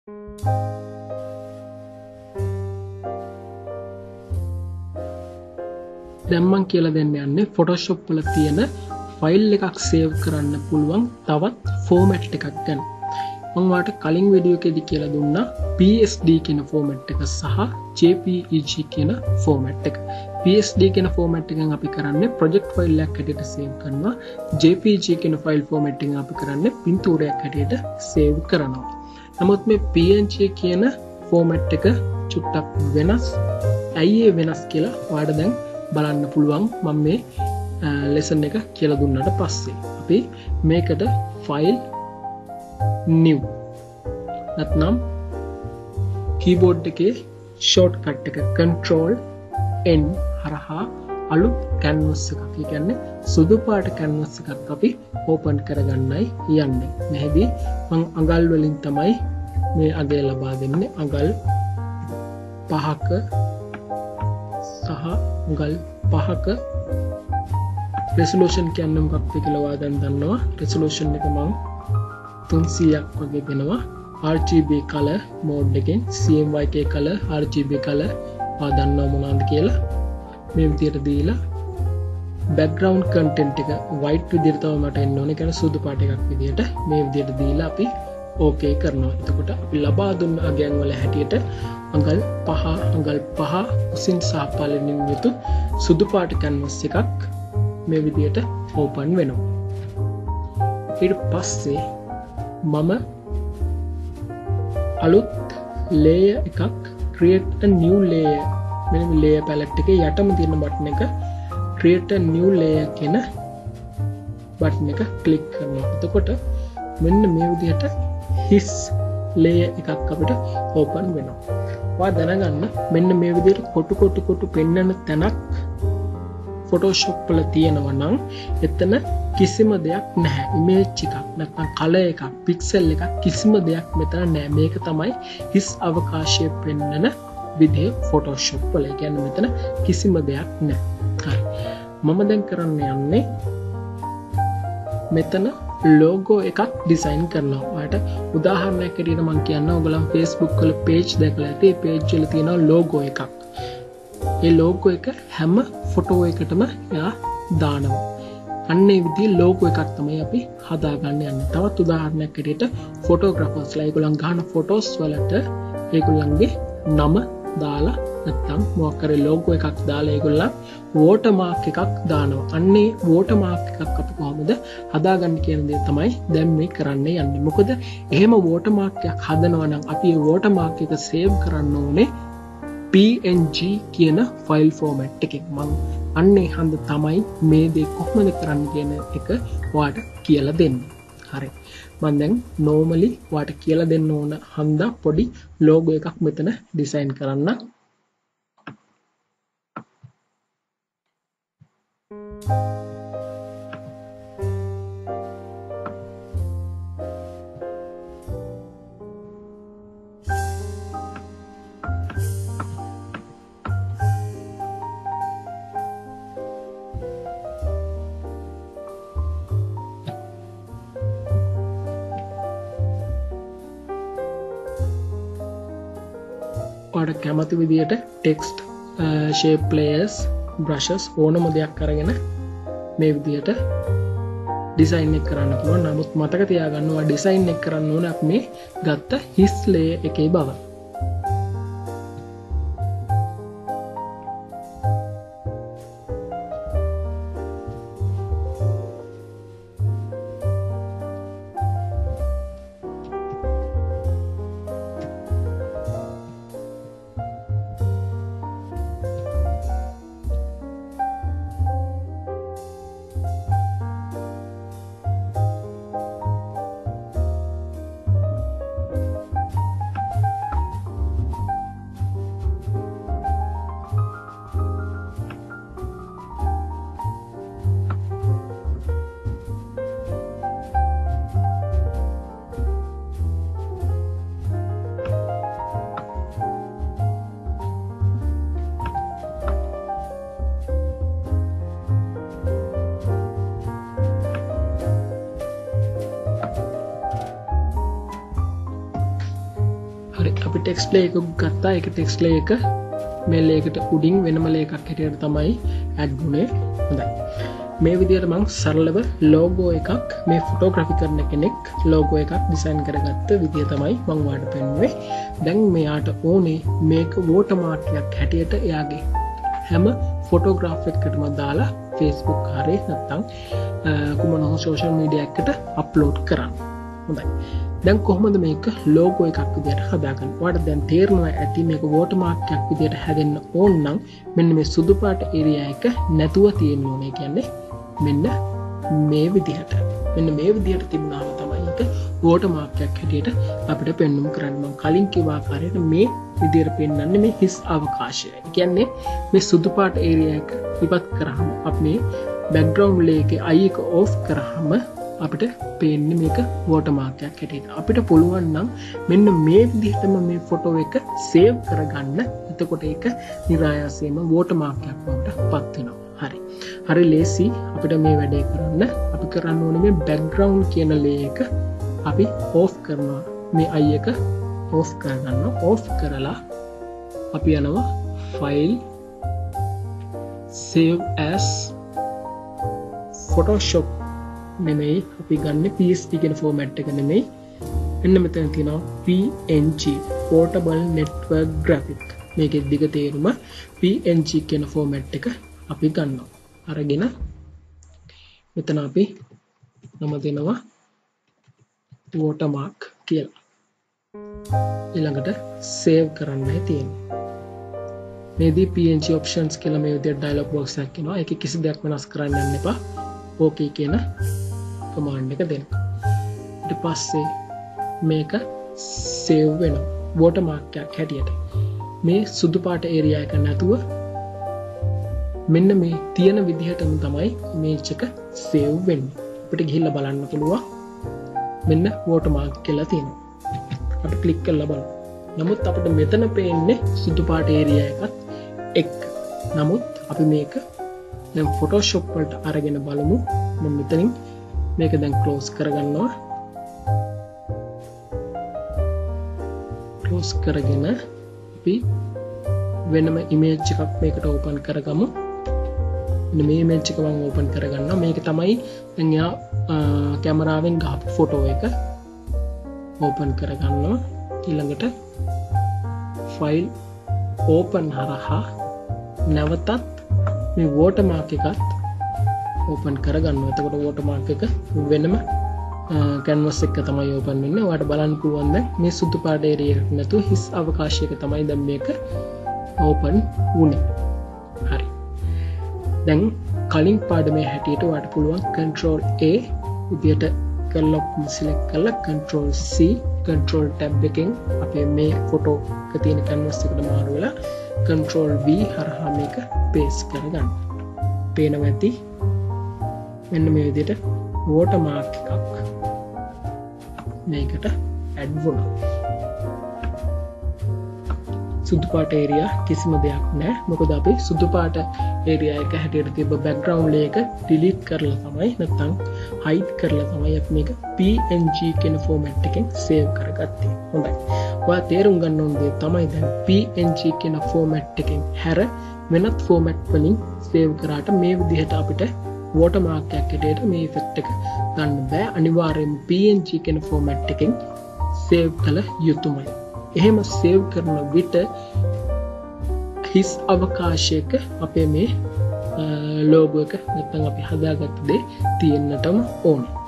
දැන් මම කියලා දෙන්න යන්නේ Photoshop වල තියෙන ෆයිල් එකක් සේව් කරන්න පුළුවන් තවත් ෆෝමැට් එකක් ගැන. මම ඔයාලට කලින් වීඩියෝ එකේදී කියලා දුන්නා PSD කියන ෆෝමැට් එක සහ JPEG කියන ෆෝමැට් එක. PSD කියන ෆෝමැට් එකෙන් අපි කරන්නේ ප්‍රොජෙක්ට් ෆයිල් එකක් හැටියට සේව් කරනවා. JPEG කියන ෆයිල් ෆෝමැට් එකෙන් අපි කරන්නේ පින්තූරයක් හැටියට සේව් කරනවා. නමුත් මේ PNG කියන ෆෝමැට් එක චුට්ටක් වෙනස්. ඇයි ඒ වෙනස් කියලා ඔයාලට දැන් බලන්න පුළුවන් මම මේ ලෙසන් එක කියලා දුන්නාට පස්සේ. අපි මේකට ෆයිල් new නැත්නම් කීබෝඩ් එකේ ෂෝට්කට් එක control n හරහා අලුත් canvas එකක්. ඒ කියන්නේ සුදු පාට canvas එකක් අපි open කරගන්නයි යන්නේ. මෙහිදී මම අඟල් වලින් තමයි මේ අගය ලබා දෙන්නේ. අඟල් 5ක සහ අඟල් 5ක resolution කියන්නේ මොකක්ද කියලා ඔයා දැන් දන්නවා. resolution එක මම 300ක් වගේ දෙනවා. RGB color mode එකෙන් CMYK color RGB color ඔයා දන්නවා මොනවද කියලා. මේ විදිහට දීලා background content එක white විදිහට තමයි මට එන්න ඕනේ. කියන්නේ සුදු පාට එකක් විදිහට මේ විදිහට දීලා අපි okay කරනවා. එතකොට අපි ලබා දුන්න අගයන් වල හැටියට අඟල් 5 උසින් සහ පළලින් යුතු සුදු පාට canvas එකක් මේ විදිහට open වෙනවා. ඊට පස්සේ මම අලුත් layer එකක් create a new layer මෙන්න මේ layer palette එකේ යටම තියෙන බටන් එක create a new layer කියන බටන් එක click කරනවා. එතකොට මෙන්න මේ විදිහට his layer එකක් අපිට open වෙනවා. ඔයා දැනගන්න මෙන්න මේ විදිහට කොටු පෙන්වන තැනක් Photoshop වල තියෙනවා නම් එතන කිසිම දෙයක් නැහැ. image එකක් නැත්නම් color එකක් pixel එකක් කිසිම දෙයක් මෙතන නැහැ. මේක තමයි his අවකාශයේ පෙන්වන විදිහ Photoshop වල. ඒ කියන්නේ මෙතන කිසිම දෙයක් නැහැ. හරි. මම දැන් කරන්න යන්නේ මෙතන logo එකක් design කරනවා. ඔයාලට උදාහරණයක් හැටියට මම කියන්නම් ඔයගොල්ලන් Facebook වල page දැකලා ඇති. ඒ page වල තියෙනවා logo එකක්. ඒ logo එක හැම photo එකටම එයා දානවා. අන්න ඒ විදිහේ logo එකක් තමයි අපි හදාගන්න යන්නේ. තවත් උදාහරණයක් හැටියට photographers ඒගොල්ලන් ගහන photos වලට ඒගොල්ලන්ගේ නම දාලා නැත්නම් මොකක් කරේ logo එකක් දාලා ඒගොල්ලන් watermark එකක් දානවා. අන්නේ watermark එකක් අපි කොහොමද හදාගන්නේ කියන දේ තමයි දැන් මේ කරන්න යන්නේ. මොකද එහෙම watermark එකක් හදනවා නම් අපි ඒ watermark එක save කරන්න ඕනේ PNG කියන ෆයිල් ෆෝමැට් එකෙන්. මම අන්නේ හන්ද තමයි මේ දේ කොහොමද කරන්න කියන එක ඔයාලට කියලා දෙන්නේ. හරි. මම දැන් normally ඔයාලට කියලා දෙන්න ඕන හන්දා පොඩි logo එකක් මෙතන design කරන්න. ඔයාලට කැමති විදියට text shape layers brushes ඕනම දෙයක් අරගෙන මේ විදියට design එක කරන්න පුළුවන්. නමුත් මතක තියාගන්න ඔයා design එක කරන්න ඕනේ අපි මේ ගත්ත his layer එකේ බව. හරි අපි ටෙක්ස්ට් ලේ එකක් ගත්තා. ඒක ටෙක්ස්ට් ලේ එක මේ ලේකට උඩින් වෙනම ලේ එකක් හැටියට තමයි ඇඩ් වුනේ. හොඳයි. මේ විදිහට මම සරලව ලෝගෝ එකක් මේ ෆොටෝග්‍රැෆි කරන කෙනෙක් ලෝගෝ එකක් ඩිසයින් කරගත්ත විදිය තමයි මම ඔයාලට පෙන්වුවේ. දැන් මෙයාට ඕනේ මේක වෝටර්මාර්ක් එකක් හැටියට එයාගේ හැම ෆොටෝග්‍රාෆ් එකකටම දාලා Facebook හරි නැත්නම් කුමන හෝ සෝෂල් මීඩියා එකකට අප්ලෝඩ් කරන්න. හොඳයි. දැන් කොහොමද මේක ලෝගෝ එකක් විදියට හදාගන්නේ? ඔයාලට දැන් තේරෙනවා ඇති මේක වෝටර්මාර්ක් එකක් විදියට හැදෙන්න ඕන නම් මෙන්න මේ සුදු පාට ඒරියා එක නැතුව තියෙන්න ඕනේ. කියන්නේ මෙන්න මේ විදිහට තිබුණාම තමයි ඒක වෝටර්මාර්ක් එකක් හැටියට අපිට පෙන්වන්න කරන්නේ. මම කලින් කිව්ව ආකාරයට මේ විදිහට පෙන්වන්නේ මේ හිස් අවකාශය. ඒ කියන්නේ මේ සුදු පාට ඒරියා එක ඉවත් කරාම අපි මේ බෑග්ග්‍රවුන්ඩ් ලේ එකේ අයි එක ඕෆ් කරාම අපිට පේන්නේ මේක වෝටර්මාර්ක් එකක් හැටියට. අපිට පුළුවන් නම් මෙන්න මේ විදිහටම මේ ෆොටෝ එක සේව් කරගන්න. එතකොට ඒක નિરાයාසයෙන්ම වෝටර්මාර්ක් එකක් බවට පත් වෙනවා. හරි ලේසි අපිට මේ වැඩේ කරන්න. අපි කරන්න ඕනේ මේ බෑග්ග්‍රවුන්ඩ් කියන ලේ එක අපි ඕෆ් කරනවා. මේ අයි එක ඕෆ් කරගන්නවා. ඕෆ් කරලා අපි යනවා ෆයිල් save as Photoshop නෙමෙයි අපි ගන්න PST කියන ෆෝමැට් එක නෙමෙයි. එන්න මෙතන තියෙනවා PNG Portable Network Graphic. මේකේ දිග තේරුම PNG කියන ෆෝමැට් එක අපි ගන්නවා. අරගෙන මෙතන අපි නම දෙනවා watermark කියලා. ඊළඟට save කරන්නයි තියෙන්නේ. මේදී PNG options කියලා මේ විදිහට dialog box එකක් එනවා. ඒකේ කිසි දෙයක් වෙනස් කරන්න යන්න එපා. okay කියන command එක දෙන්න. ඊට පස්සේ මේක save වෙනවා. watermark එකක් හැටියට. මේ සුදු පාට area එක නැතුව මෙන්න මේ තියෙන විදිහටම තමයි image එක save වෙන්නේ. අපිට ගිහිල්ලා බලන්න පුළුවන්. මෙන්න watermark කියලා තියෙනවා. අපි click කරලා බලමු. නමුත් අපිට මෙතන පේන්නේ සුදු පාට area එකත් එක්ක. නමුත් අපි මේක දැන් Photoshop වලට අරගෙන බලමු. මම මෙතනින් මේක දැන් close කරගන්නවා. close කරගෙන අපි වෙනම image එකක් මේකට open කරගමු. මේ image එක මම open කරගන්නවා. මේක තමයි දැන් යා කැමරාවෙන් ගහපු ෆොටෝ එක open කරගන්නවා. ඊළඟට file open හරහා නැවතත් මේ watermark එකත් open කරගන්නවා. එතකොට watermark එක වෙනම canvas එක තමයි open වෙන්නේ. ඔයාලට බලන්න පුළුවන් දැන් මේ සුදු පාට area එක නැතුව හිස් අවකාශයක තමයි දැන් මේක open වුනේ. හරි. දැන් කලින් පාඩමේ හැටියට ඔයාලට පුළුවන් control A විදියට කරලා select කරලා control C control tab එකෙන් අපේ මේ ෆොටෝ එක තියෙන canvas එකට මාරු වෙලා control V හරහා මේක paste කරගන්න. පේනවා ඇති මෙන්න මේ විදියට watermark එකක් මේකට add වුණා. සුදු පාට area කිසිම දෙයක් නැහැ. මොකද අපි සුදු පාට area එක හැටියට තිබ්බ background layer එක delete කරලා තමයි නැත්නම් hide කරලා තමයි අපි මේක PNG කියන format එකෙන් save කරගත්තේ. හොඳයි. ඔයා තේරුම් ගන්න ඕන දේ තමයි දැන් PNG කියන format එකෙන් හැර වෙනත් format වලින් save කරාට මේ විදිහට අපිට watermark එකක් හැටියට මේ effect එක ගන්න බෑ. අනිවාර්යයෙන්ම PNG කියන format එකෙන් save කළ යුතුමයි. එහෙම save කරන විට හිස් අවකාශයක අපේ මේ logo එක නැත්නම් අපි හදාගත්ත දේ තියෙන්නටම ඕනේ.